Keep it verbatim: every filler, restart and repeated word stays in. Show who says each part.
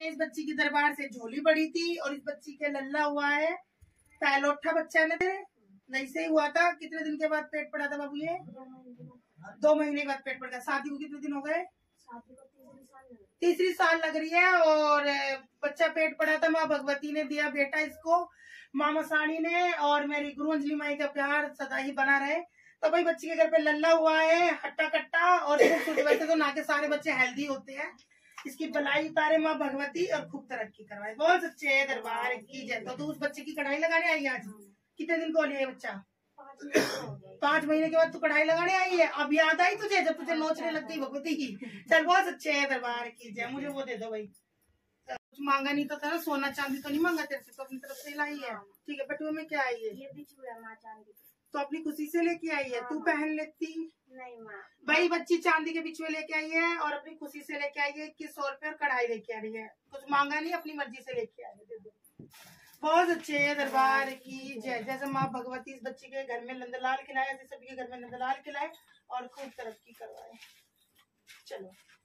Speaker 1: इस बच्ची की दरबार से झोली पड़ी थी और इस बच्ची के लल्ला हुआ है, पहलोठा बच्चा ने नहीं से हुआ था। कितने दिन के बाद पेट पड़ा था बाबू? ये दो महीने के बाद पेट पड़ा। शादी को कितने दिन हो गए? तीसरी साल लग रही है और बच्चा पेट पड़ा था। माँ भगवती ने दिया बेटा इसको, माँ मसाणी ने, और मेरी गुरु अंजलि माई का प्यार सदा ही बना रहे। तो भाई बच्ची के घर पे लल्ला हुआ है, हट्टा कट्टा और वैसे तो ना के सारे बच्चे हेल्दी होते हैं। इसकी भलाई उतारे माँ भगवती और खूब तरक्की करवाए। बहुत सच्चे दरबार की जय। तो तू उस बच्चे की कढ़ाई लगाने आई आज? कितने दिन को लिया है बच्चा? पांच महीने के बाद तू कढ़ाई लगाने आई है। अब याद आई तुझे जब तुझे नोचने लग गई भगवती की? चल बहुत अच्छे दरबार की जय। मुझे वो दे दो भाई। कुछ मांगा नहीं तो था ना, सोना चांदी तो नहीं मांगा तेरे से, तो अपनी तरफ से लाई है। ठीक है, बटुए में क्या आई है?
Speaker 2: ये बिछुआ माँ चांदी
Speaker 1: तो अपनी खुशी से लेके आई है। तू पहन लेती
Speaker 2: नहीं माँ।
Speaker 1: भाई बच्ची चांदी के बिछुए लेके आई है और अपनी खुशी से लेके आई है। इक्कीस सौ रुपए और कढ़ाई लेके आ रही है। कुछ मांगा नहीं, अपनी मर्जी से लेके आई है। बहुत अच्छे दरबार की जय। जैसे माँ भगवती इस बच्ची के घर में नंदलाल खिलाए, ऐसे सभी के घर में नंदलाल खिलाए और खूब तरक्की करवाए। चलो।